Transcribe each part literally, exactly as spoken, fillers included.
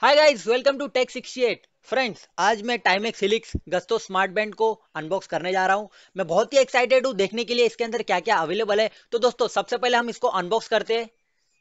Hi guys, welcome to tech sixty eight. Friends, आज मैं Timex Helix Gusto smart band को unbox करने जा रहा हूं। मैं बहुत ही एक्साइटेड हूं देखने के लिए इसके अंदर क्या क्या अवेलेबल है। तो दोस्तों, सबसे पहले हम इसको अनबॉक्स करते हैं।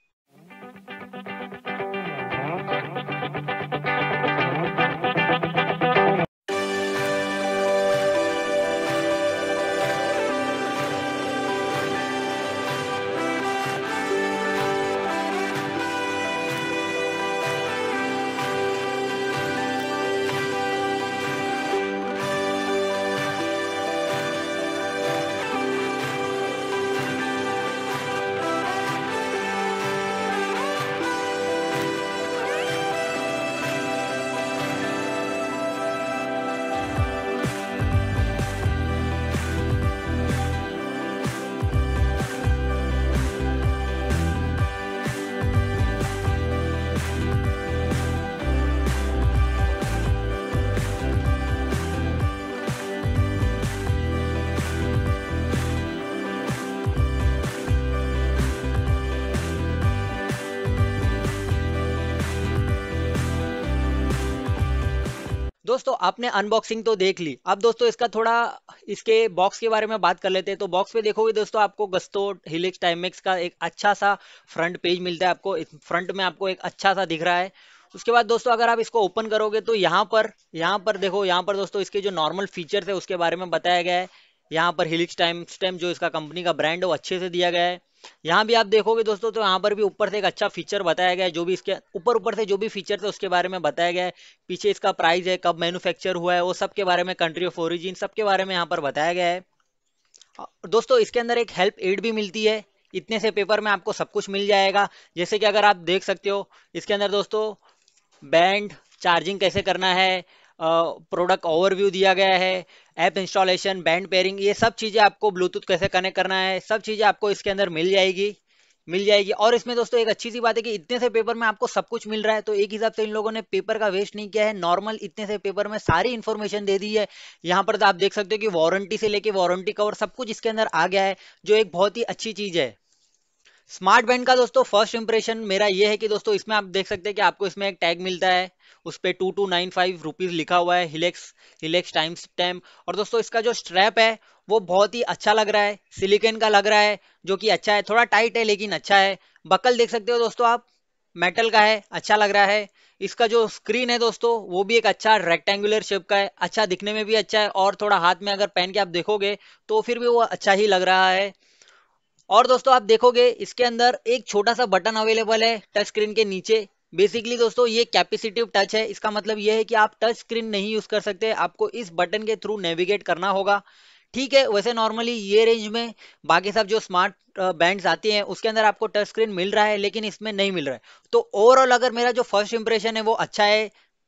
दोस्तों, आपने अनबॉक्सिंग तो देख ली। अब दोस्तों, इसका थोड़ा इसके बॉक्स के बारे में बात कर लेते हैं। तो बॉक्स पे देखोगे दोस्तों, आपको गस्तो हिलिक्स टाइमेक्स का एक अच्छा सा फ्रंट पेज मिलता है। आपको फ्रंट में आपको एक अच्छा सा दिख रहा है। उसके बाद दोस्तों, अगर आप इसको ओपन करोगे तो यहाँ पर यहाँ पर देखो, यहाँ पर दोस्तों इसके जो नॉर्मल फीचर्स है उसके बारे में बताया गया है। यहाँ पर हिलिक्स टाइम स्टैम्प जो इसका कंपनी का ब्रांड है वो अच्छे से दिया गया है। यहाँ भी आप देखोगे दोस्तों, तो यहाँ पर भी ऊपर से एक अच्छा फीचर बताया गया है। जो भी इसके ऊपर ऊपर से जो भी फीचर थे उसके बारे में बताया गया है। पीछे इसका प्राइस है, कब मैन्युफैक्चर हुआ है, वो सब के बारे में, कंट्री ऑफ ओरिजिन सब के बारे में यहाँ पर बताया गया है। दोस्तों, इसके अंदर एक हेल्प एड भी मिलती है। इतने से पेपर में आपको सब कुछ मिल जाएगा। जैसे कि अगर आप देख सकते हो, इसके अंदर दोस्तों बैंड चार्जिंग कैसे करना है, प्रोडक्ट ओवरव्यू दिया गया है, ऐप इंस्टॉलेशन, बैंड पेयरिंग, ये सब चीजें आपको ब्लूटूथ कैसे कनेक्ट करना है, सब चीजें आपको इसके अंदर मिल जाएगी मिल जाएगी। और इसमें दोस्तों एक अच्छी सी बात है कि इतने से पेपर में आपको सब कुछ मिल रहा है। तो एक हिसाब से इन लोगों ने पेपर का वेस्ट नहीं किया है। नॉर्मल इतने से पेपर में सारी इंफॉर्मेशन दे दी है। यहाँ पर तो आप देख सकते हो कि वारंटी से लेके वारंटी कवर सब कुछ इसके अंदर आ गया है, जो एक बहुत ही अच्छी चीज है। स्मार्ट बैंड का दोस्तों फर्स्ट इंप्रेशन मेरा ये है कि दोस्तों इसमें आप देख सकते हैं कि आपको इसमें एक टैग मिलता है। उस पे two two nine five rupees लिखा हुआ है, हिलेक्स हिलेक्स टाइम स्टैम्प। और दोस्तों इसका जो स्ट्रैप है वो बहुत ही अच्छा लग रहा है, सिलिकॉन का लग रहा है, जो कि अच्छा है। थोड़ा टाइट है लेकिन अच्छा है। बकल देख सकते हो दोस्तों आप, मेटल का है, अच्छा लग रहा है। इसका जो स्क्रीन है दोस्तों वो भी एक अच्छा रेक्टेंगुलर शेप का है, अच्छा दिखने में भी अच्छा है। और थोड़ा हाथ में अगर पहन के आप देखोगे तो फिर भी वो अच्छा ही लग रहा है। और दोस्तों, आप देखोगे इसके अंदर एक छोटा सा बटन अवेलेबल है टच स्क्रीन के नीचे। बेसिकली दोस्तों ये कैपेसिटिव टच है। इसका मतलब ये है कि आप टच स्क्रीन नहीं यूज कर सकते, आपको इस बटन के थ्रू नेविगेट करना होगा। ठीक है, वैसे नॉर्मली ये रेंज में बाकी सब जो स्मार्ट बैंड्स आती हैं उसके अंदर आपको टच स्क्रीन मिल रहा है, लेकिन इसमें नहीं मिल रहा है। तो ओवरऑल अगर मेरा जो फर्स्ट इंप्रेशन है वो अच्छा है।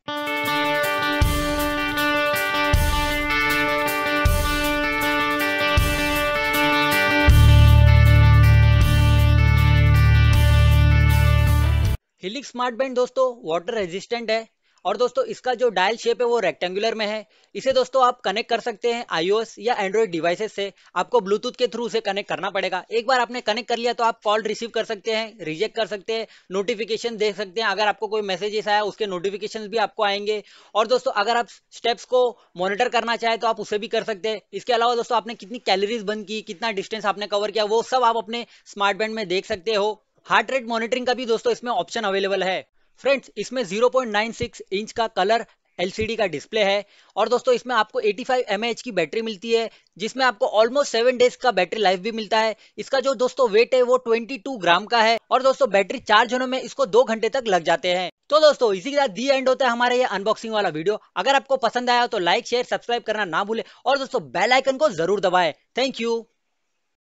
हिलिक्स स्मार्ट बैंड दोस्तों वाटर रेजिस्टेंट है। और दोस्तों इसका जो डायल शेप है वो रेक्टेंगुलर में है। इसे दोस्तों आप कनेक्ट कर सकते हैं आईओएस या एंड्रॉइड डिवाइसेस से। आपको ब्लूटूथ के थ्रू से कनेक्ट करना पड़ेगा। एक बार आपने कनेक्ट कर लिया तो आप कॉल रिसीव कर सकते हैं, रिजेक्ट कर सकते हैं, नोटिफिकेशन देख सकते हैं। अगर आपको कोई मैसेजेस आया उसके नोटिफिकेशन भी आपको आएंगे। और दोस्तों अगर आप स्टेप्स को मॉनिटर करना चाहे तो आप उसे भी कर सकते हैं। इसके अलावा दोस्तों आपने कितनी कैलोरीज बर्न की, कितना डिस्टेंस आपने कवर किया, वो सब आप अपने स्मार्ट बैंड में देख सकते हो। हार्ट रेट मॉनिटरिंग का भी दोस्तों इसमें ऑप्शन अवेलेबल है। फ्रेंड्स, इसमें zero point nine six inch का कलर एलसीडी का डिस्प्ले है। और दोस्तों इसमें आपको पचासी एमएएच की बैटरी मिलती है, जिसमें आपको ऑलमोस्ट सेवन डेज का बैटरी लाइफ भी मिलता है। इसका जो दोस्तों वेट है वो बाईस ग्राम का है। और दोस्तों बैटरी चार्ज होने में इसको दो घंटे तक लग जाते हैं। तो दोस्तों इसी के साथ दी एंड होता है हमारा ये अनबॉक्सिंग वाला वीडियो। अगर आपको पसंद आया तो लाइक शेयर सब्सक्राइब करना ना भूले, और दोस्तों बेल आइकन को जरूर दबाएं। Thank you.